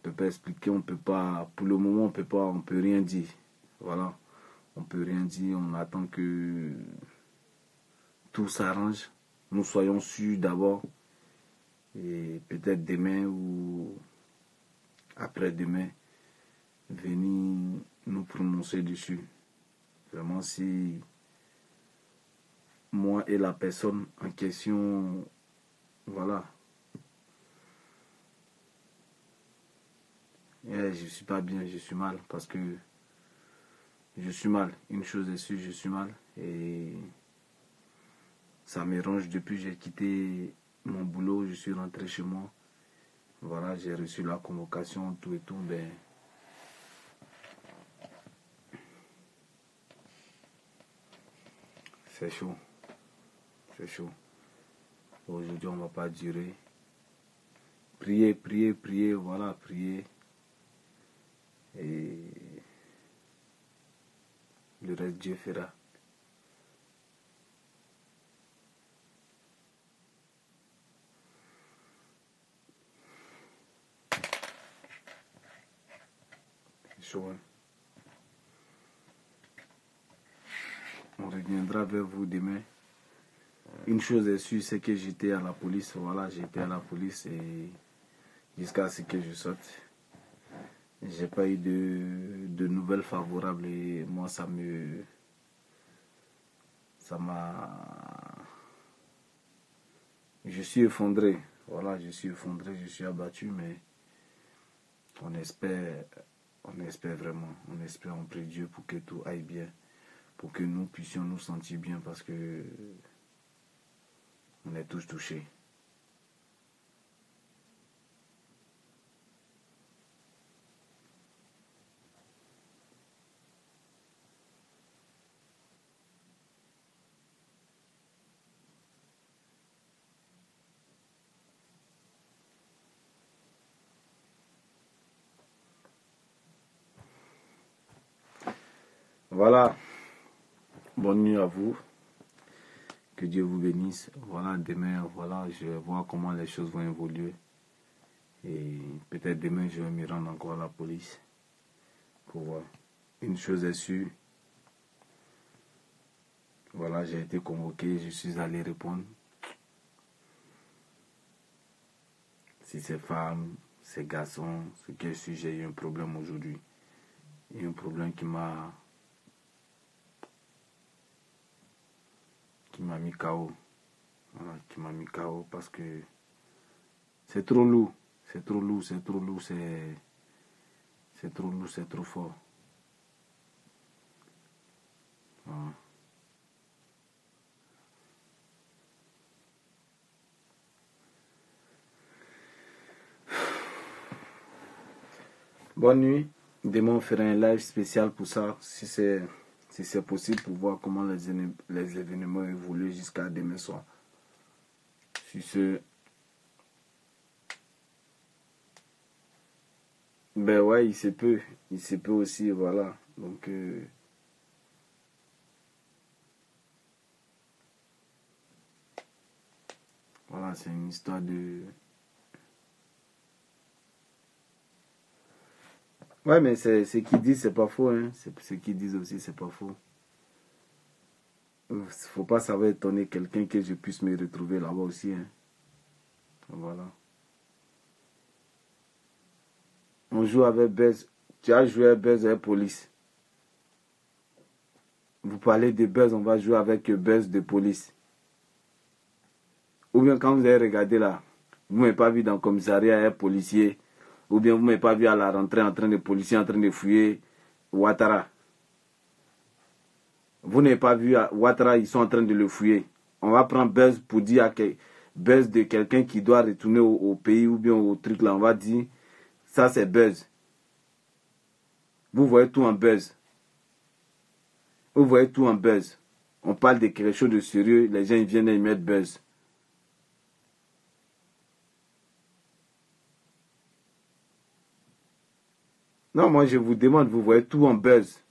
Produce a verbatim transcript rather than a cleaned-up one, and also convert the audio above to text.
peut pas expliquer, on peut pas, pour le moment, on peut pas, on peut rien dire. Voilà, on peut rien dire, on attend que tout s'arrange. Nous soyons sûrs d'abord. Et peut-être demain ou après-demain, venir nous prononcer dessus. Vraiment, si moi et la personne en question, voilà. Et je suis pas bien, je suis mal parce que je suis mal. Une chose est sûre, je suis mal. Et ça me ronge depuis que j'ai quitté mon boulot, je suis rentré chez moi. Voilà, j'ai reçu la convocation, tout et tout. Ben, c'est chaud. C'est chaud. Aujourd'hui, on ne va pas durer. Priez, priez, priez, voilà, priez. Et le reste, Dieu fera. C'est chaud, hein? On reviendra vers vous demain. Une chose est sûre, c'est que j'étais à la police. Voilà, j'étais à la police et jusqu'à ce que je sorte, j'ai pas eu de, de nouvelles favorables et moi ça me ça m'a je suis effondré. Voilà, je suis effondré, je suis abattu, mais on espère, on espère vraiment, on espère, on prie Dieu pour que tout aille bien, pour que nous puissions nous sentir bien parce que on est tous touchés. Voilà, bonne nuit à vous, que Dieu vous bénisse. Voilà, demain, voilà, je vais voir comment les choses vont évoluer. Et peut-être demain, je vais me rendre encore à la police pour voir. Une chose est sûre, voilà, j'ai été convoqué, je suis allé répondre. Si c'est femme, c'est garçon, ce que je suis, j'ai eu un problème aujourd'hui. Il y a un problème qui m'a qui m'a mis K O. Voilà, qui m'a mis K O parce que c'est trop lourd. C'est trop lourd, c'est trop lourd, c'est c'est trop lourd, c'est trop fort. Voilà. Bonne nuit. Demain, on fera un live spécial pour ça, si c'est si c'est possible, pour voir comment les, les événements évoluent jusqu'à demain soir. Sur ce, ben ouais, il se peut, il se peut aussi, voilà. Donc, euh, voilà, c'est une histoire de... Ouais, mais c'est ce qu'ils disent, c'est pas faux, hein. C'est ce qu'ils disent aussi, c'est pas faux. Faut pas savoir étonner quelqu'un que je puisse me retrouver là-bas aussi, hein. Voilà. On joue avec Buzz. Tu as joué avec Buzz et Police. Vous parlez de Buzz, on va jouer avec Buzz de Police. Ou bien quand vous avez regardé là, vous ne m'avez pas vu dans le commissariat un policier. Ou bien vous ne m'avez pas vu à la rentrée en train de policier en train de fouiller Ouattara. Vous n'avez pas vu à Ouattara, ils sont en train de le fouiller. On va prendre Buzz pour dire à quel, Buzz de quelqu'un qui doit retourner au, au pays ou bien au truc là. On va dire, ça c'est Buzz. Vous voyez tout en Buzz. Vous voyez tout en Buzz. On parle de quelque chose de sérieux, les gens ils viennent et ils mettent Buzz. Non, moi je vous demande, vous voyez tout en Buzz.